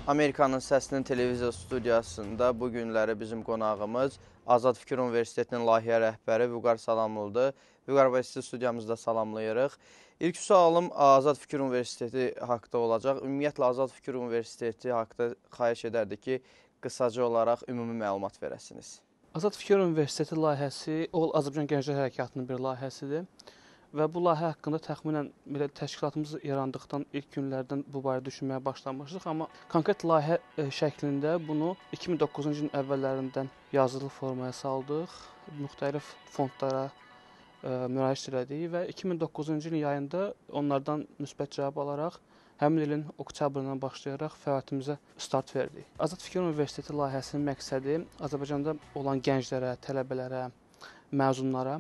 Amerikanın Səsinin televiziya studiyasında bu günləri bizim qonağımız Azad Fikir Universitetinin layihə rəhbəri Vüqar Salamlıdır. Vüqar bəy, sizi studiyamızda salamlayırıq. İlk sualım Azad Fikir Universiteti haqda olacaq. Ümumiyyətlə, Azad Fikir Universiteti haqda xahiş edərdik ki, qısaca olaraq ümumi məlumat verəsiniz. Azad Fikir Universiteti layihəsi Azərbaycan Gənclər Hərəkatının bir layihəsidir. Və bu layihə haqqında təxminən belə təşkilatımız yarandıqdan ilk günlərdən bu barədə düşünməyə başlamışdıq. Amma konkret layihə şəklində bunu 2009-cu ilin əvvəllərindən yazılı formaya saldıq. Müxtəlif fondlara müraciət elədik və 2009-cu ilin yayında onlardan müsbət cavab alaraq həmin ilin oktyabrından başlayaraq fəaliyyətimizə start verdik. Azad Fikir Universiteti layihəsinin məqsədi Azərbaycanda olan gənclərə, tələbələrə, məzunlara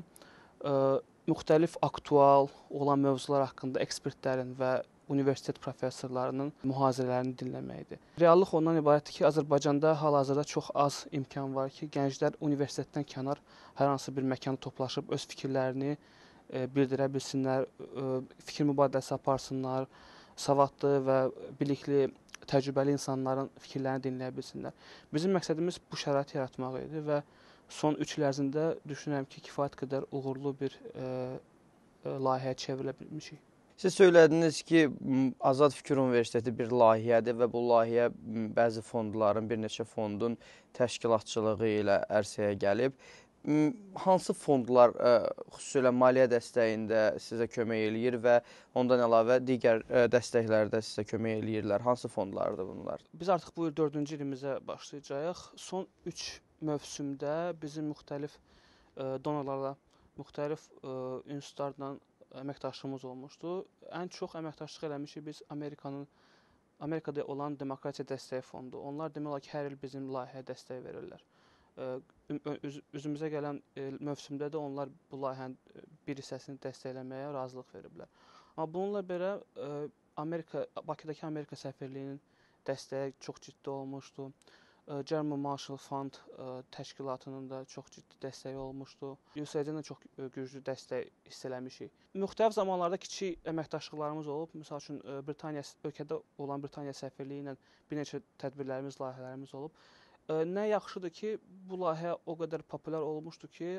müxtəlif aktual olan mövzular haqqında ekspertlərin və universitet professorlarının mühazirələrini dinləməkdir. Reallıq ondan ibarətdir ki, Azərbaycanda hal-hazırda çox az imkan var ki, gənclər universitetdən kənar hər hansı bir məkanda toplaşıb öz fikirlərini bildirə bilsinlər, fikir mübadiləsi aparsınlar, savadlı və bilikli, təcrübəli insanların fikirlərini dinləyə bilsinlər. Bizim məqsədimiz bu şərait yaratmaq idi və son 3 il ərzində düşünürəm ki, kifayət qədər uğurlu bir layihəyə çevrilə bilmişik. Siz söylədiniz ki, Azad Fikir Universiteti bir layihədir və bu layihə bəzi fondların, bir neçə fondun təşkilatçılığı ilə ərsəyə gəlib. Hansı fondlar xüsusilə maliyyə dəstəyində sizə kömək eləyir və ondan əlavə digər dəstəklərdə sizə kömək eləyirlər? Hansı fondlardır bunlar? Biz artıq bu il 4-cü ilimizə başlayacağıq. Son 3 mövsümdə bizim müxtəlif donorlarla, müxtəlif institutlarla əməkdaşlığımız olmuşdu. Ən çox əməkdaşlıq eləmişik biz Amerikada olan Demokratiya Dəstəyi Fondu. Onlar demək olar ki, hər il bizim layihəyə dəstək verirlər. Üzümüzə gələn mövsümdə də onlar bu layihənin bir hissəsini dəstəkləməyə razılıq veriblər. Amma bununla belə Bakıdakı Amerika səfirliyinin dəstəyi çox ciddi olmuşdu. German Marshall Fund təşkilatının da çox ciddi dəstəyi olmuşdu. USAID-dən də çox güclü dəstək hiss eləmişik. Müxtəlif zamanlarda kiçik əməkdaşlıqlarımız olub. Məsəl üçün ölkədə olan Britaniya səfirliyi ilə bir neçə tədbirlərimiz, layihələrimiz olub. Nə yaxşıdır ki, bu layihə o qədər populyar olmuşdu ki,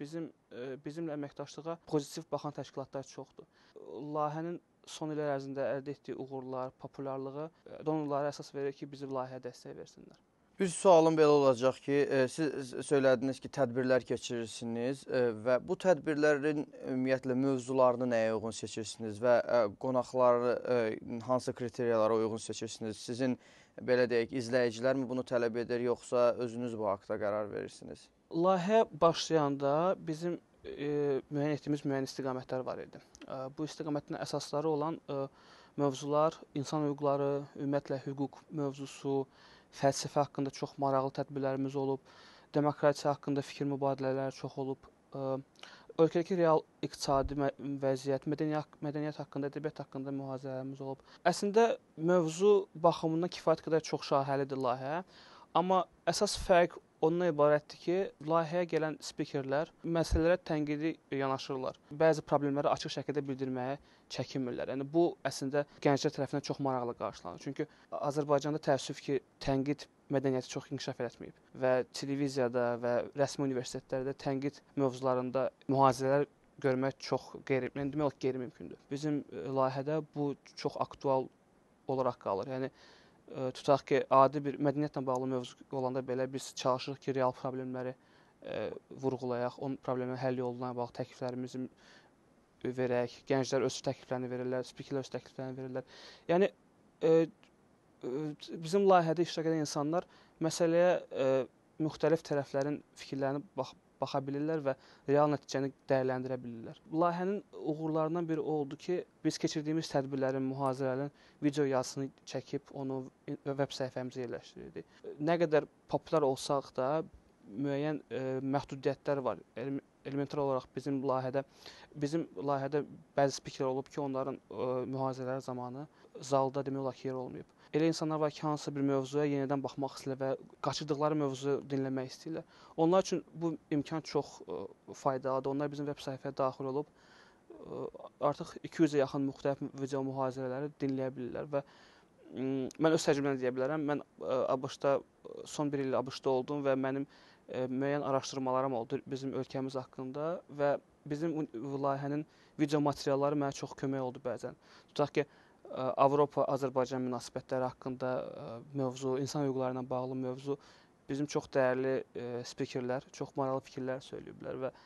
bizimlə əməkdaşlığa pozitiv baxan təşkilatlar çoxdur. Layihənin son illər ərzində əldə etdiyi uğurlar, populyarlığı donorlara əsas verir ki, bizi layihəyə dəstək versinlər. Bir sualım belə olacaq ki, siz söylədiniz ki, tədbirlər keçirirsiniz və bu tədbirlərin ümumiyyətlə mövzularını nəyə uyğun seçirsiniz və qonaqları hansı kriteriyalara uyğun seçirsiniz? Sizin, belə deyək, izləyicilər mi bunu tələb edir, yoxsa özünüz bu haqda qərar verirsiniz? Layihə başlayanda bizim müəyyən etdiyimiz müəyyən istiqamətlər var idi. Bu istiqamətin əsasları olan mövzular, insan hüquqları, ümumiyyətlə hüquq mövzusu, fəlsəfə haqqında çox maraqlı tədbirlərimiz olub, demokratiya haqqında fikir mübadilələri çox olub, ölkədəki real iqtisadi vəziyyət, mədəniyyət haqqında, ədəbiyyat haqqında mühazirələrimiz olub. Əslində mövzu baxımından kifayət qədər çox şaxəlidir layihə, amma əsas fərq ondan ibarətdir ki, layihəyə gələn spikerlər məsələlərə tənqidi yanaşırlar. Bəzi problemləri açıq şəkildə bildirməyə çəkinmirlər. Yəni bu əslində gənclər tərəfindən çox maraqlı qarşılanır. Çünki Azərbaycanda təəssüf ki, tənqid mədəniyyəti çox inkişaf etməyib və televiziyada və rəsmi universitetlərdə tənqid mövzularında mühazirələr görmək çox demək olar ki, qeyri-mümkündür. Bizim layihədə bu çox aktual olaraq qalır. Yəni tutaq ki, adi bir mədəniyyətlə bağlı mövzu olanda belə biz çalışırıq ki, real problemləri vurğulayaq, onun problemlərin həll yoluna bağlı təkliflərimizi verək, gənclər öz təkliflərini verirlər, spikerlər öz təkliflərini verirlər. Yəni bizim layihədə iştirak edən insanlar məsələyə müxtəlif tərəflərin fikirlərini baxa bilirlər və real nəticəni dəyərləndirə bilirlər. Layihənin uğurlarından biri oldu ki, biz keçirdiyimiz tədbirlərin, mühazirələrin video yazısını çəkib onu veb səhifəmizə yerləşdirirdik. Nə qədər populyar olsaq da müəyyən məhdudiyyətlər var. Elementar olaraq bizim layihədə bəzi spikerlər olub ki, onların mühazirələri zamanı zalda demək olar ki, yer olmayıb. Elə insanlar var ki, hansısa bir mövzuya yenidən baxmaq istəyirlər və qaçırdıqları mövzuyu dinləmək istəyirlər. Onlar üçün bu imkan çox faydalıdır. Onlar bizim veb səhifəyə daxil olub artıq 200-ə yaxın müxtəlif video mühazirələri dinləyə bilirlər və mən öz təcrübəmdən deyə bilərəm. Mən ABŞ-da son 1 il ABŞ-da oldum və mənim müəyyən araşdırmalarım oldu bizim ölkəmiz haqqında və bizim layihənin video materialları mənə çox kömək oldu bəzən. Tutaq ki, Avropa-Azərbaycan münasibətləri haqqında mövzu, insan hüquqları ilə bağlı mövzu bizim çox dəyərli spikerlər, çox maraqlı fikirlər söyləyiblər və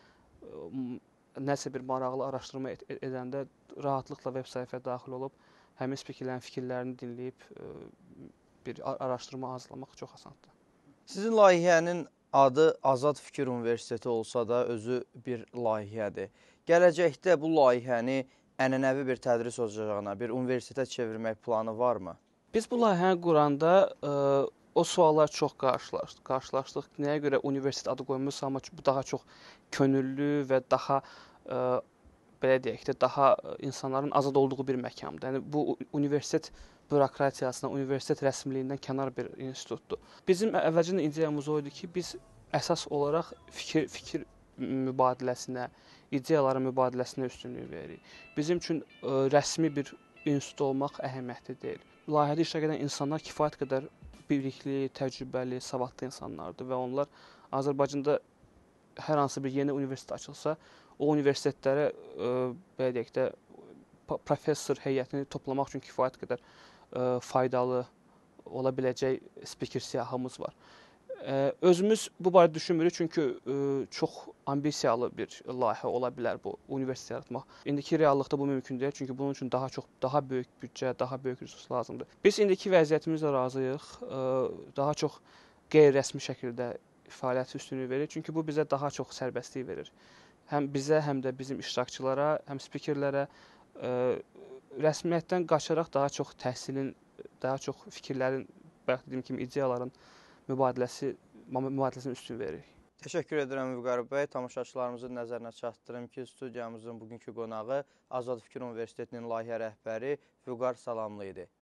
nəsə bir maraqlı araşdırma edəndə rahatlıqla veb səhifəyə daxil olub həmin spikerlərin fikirlərini dinləyib bir araşdırma hazırlamaq çox asandır. Sizin layihənin adı Azad Fikir Universiteti olsa da özü bir layihədir. Gələcəkdə bu layihəni ənənəvi bir tədris ocağına, bir universitetə çevirmək planı varmı? Biz bu layihəni quranda o suallar çox qarşılaşdıq. Nəyə görə universitet adı qoyulmuşsa, amma bu daha çox könüllü və daha belə deyək də, daha insanların azad olduğu bir məkandır. Yəni bu universitet bürokratiyasına, universitet rəsmiliyindən kənar bir institutdur. Bizim əvvəlcədən ideyamız o idi ki, biz əsas olaraq fikir mübadiləsinə, ideyaların mübadiləsinə üstünlük veririk. Bizim üçün rəsmi bir institut olmaq əhəmiyyətli deyil. Layihədə iştirak edən insanlar kifayət qədər bilikli, təcrübəli, savadlı insanlardır və onlar Azərbaycanda hər hansı bir yeni universitet açılsa, o universitetlərə belə deyək də professor heyətini toplamaq üçün kifayət qədər faydalı ola biləcək spiker siyahımız var. Özümüz bu barədə düşünmürük, çünki çox ambisiyalı bir layihə ola bilər bu universitet yaratmaq. İndiki reallıqda bu mümkün deyil, çünki bunun üçün daha böyük büdcə, daha böyük resurs lazımdır. Biz indiki vəziyyətimizlə razıyıq. Daha çox qeyri-rəsmi şəkildə fəaliyyəti üstünlük verir, çünki bu bizə daha çox sərbəstlik verir. Həm bizə, həm də bizim iştirakçılara, həm spikerlərə rəsmiyyətdən qaçaraq daha çox təhsilin, daha çox fikirlərin, bayaq dediyim kimi ideyaların mübadiləsinə üstün veririk. Təşəkkür edirəm Vüqar bəy. Tamaşaçılarımızın nəzərinə çatdırım ki, studiyamızın bugünkü qonağı Azad Fikir Universitetinin layihə rəhbəri Vüqar Salamlı idi.